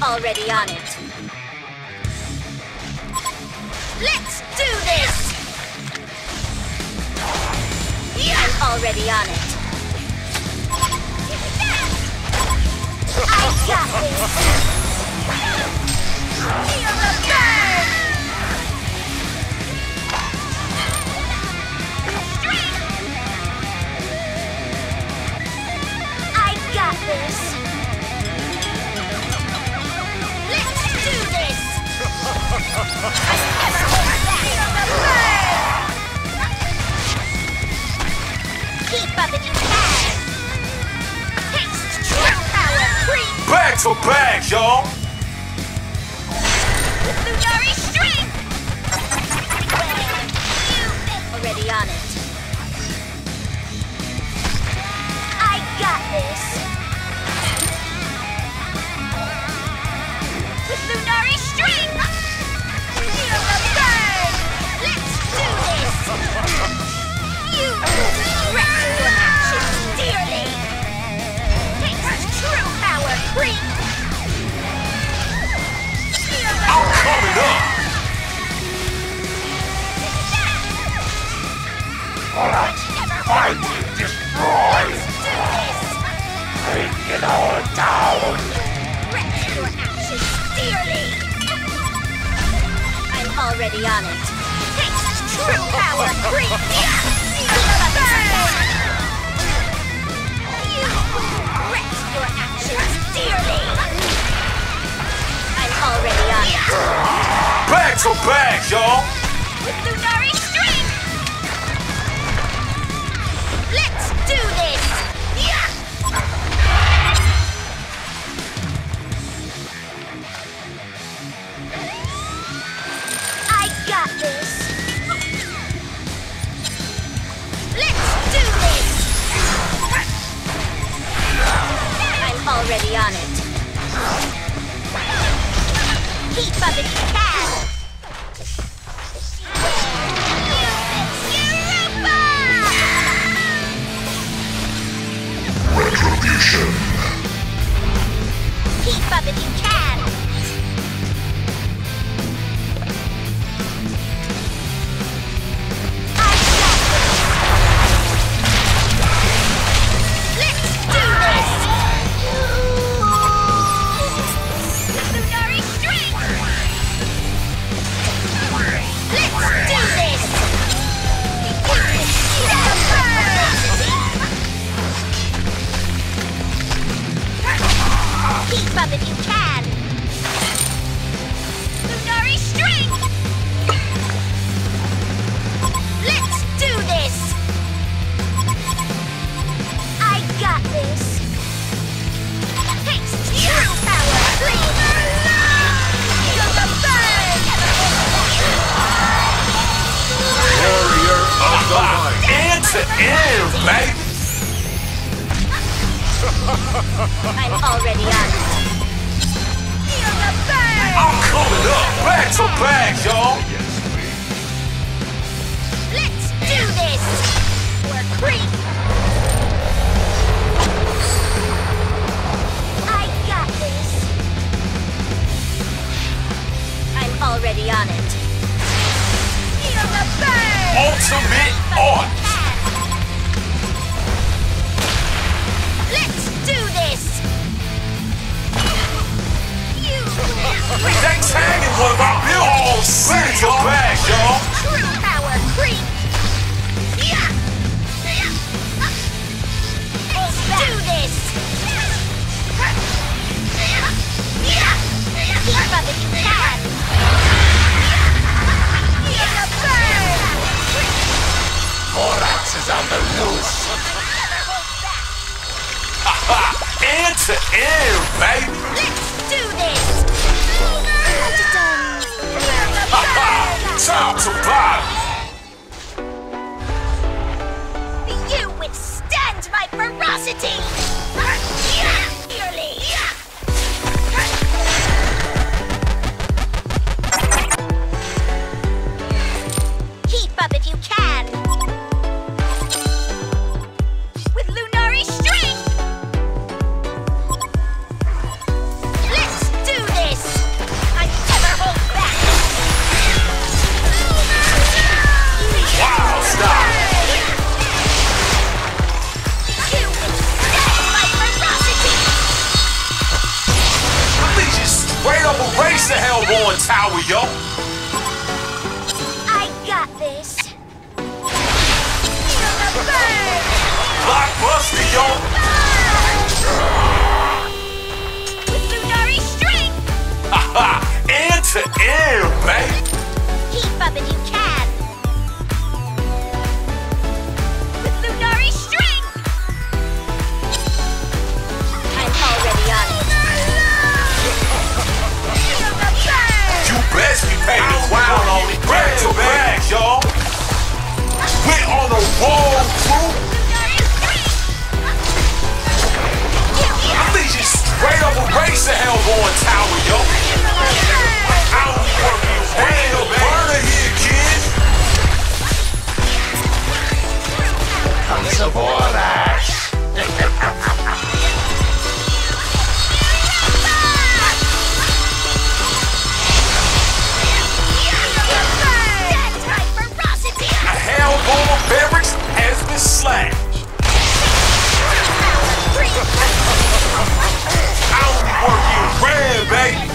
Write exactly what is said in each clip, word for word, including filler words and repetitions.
already on it. Let's do this! I'm already on it. I got this! Feel the burn! I got this! Let's do this! I never hold back! Feel the burn! Keep up if you can! Taste true power, creep! Bags for bags, y'all! Lunari string! Already on it. I got this! With Lunari string! Feel the burn! Let's do this! You regret your actions dearly! Taste true power, creep! Feel the I'm burn! coming up! Alright, fight and destroy! Let's do this! Bring it all down! Regret your actions dearly! I'm already on it. Taste true power, creep! Feel the burn! You regret your actions dearly! I'm already on it. Bags for bags, y'all! With Lunari string! Let's do this! I got this! Let's do this! I'm already on it. Keep up if you can! Retribution! Keep up if you can! I got this! Let's do this! Lunari string! Let's do this! Keep up if you can! Lunari string! Let's do this! I got this! Taste true power, please! Feel the burn! Warrior of the light! Answer air, baby! I'm already on it. Feel the burn! I'm coming up! Bags for bags, y'all! Let's do this! Or creep! I got this! I'm already on it. Feel the burn! Ultimate art! Let's do this! You Thanks hanging one of our bills! Bags for bags, y'all! true power, creep! Let's do this! Keep up if you can! Feel the burn! Borax is on the loose! Answer air, baby! Let's do this! Feel the burn! Top to bottom! You withstand my ferocity! Dearly! Keep up if you can! With Lunari string! Let's do this! yo. With Lunari String! Haha, end to end, baby. Keep up and you can! With Lunari String! I'm already on it. You best be paid the crown on it. Back to back, y'all. We're on a roll, crew. I think you straight up erase the Hellborn Tower, yo. I don't work you real burner here, kid. Come support us. Hellborn barracks has been slashed. I only work in red, baby.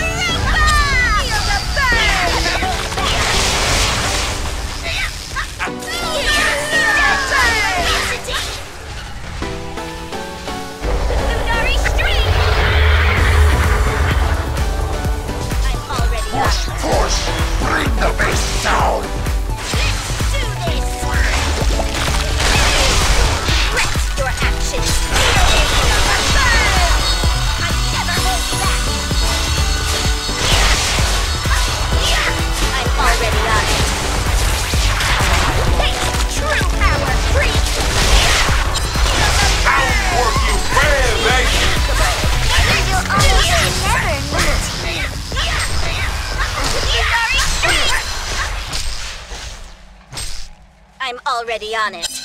Push, push, bring the base down. Your actions. I never hold back. I'm already on it. Taste true power, freak. I only work you red, baby. You'll always never meet. I'm already on it.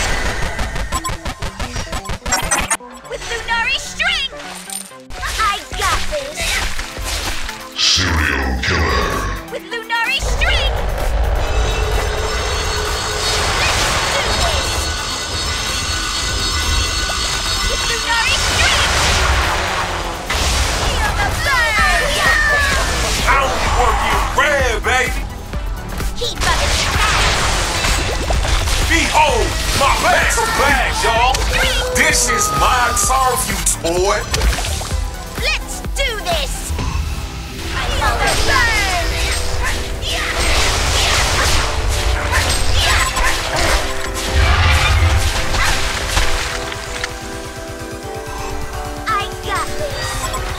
With Lunari String! I got this! Serial killer. With Lunari String! Let's do this! With Lunari String! Feel the burn! I got this! I only work you red, baby. Keep up its path! Behold, my back to back, y'all. This is my target, boy. Let's do this! I'm already I got this!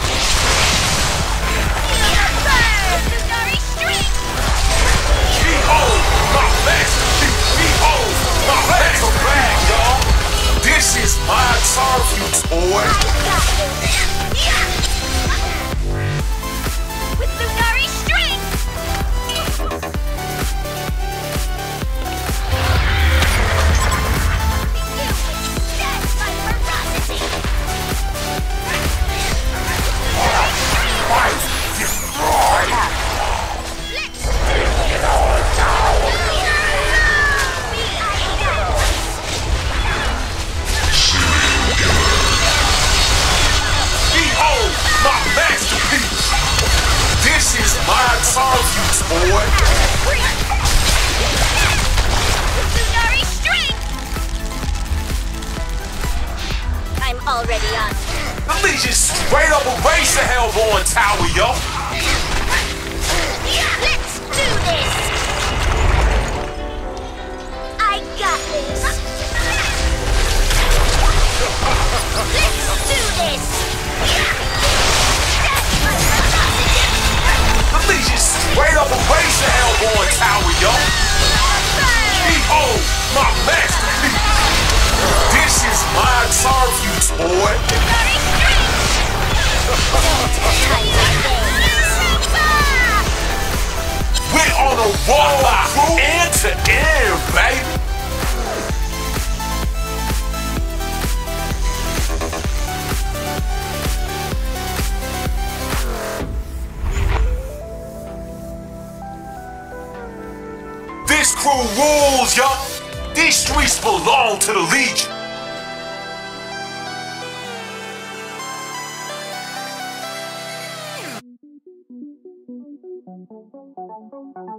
Feel the burn! Lunari String! Behold, my masterpiece. Behold, my back to back, y'all. This is my target, boy. I got this! With Lunari String! You extend my ferocity! Fight, destroy. Let's do this! Behold, my masterpiece. This is my target, boy. Lunari String! I'm already on. The Legion straight up erase the Hellborn Tower, yo. Let's do this! I got this! Let's do this! The Legion straight up erase the Hellborn Tower, yo. Behold, my masterpiece. This is my target, boy. We're on a roll, crew. End to end, baby. This crew rules, yo. These streets belong to the Legion. Thank you.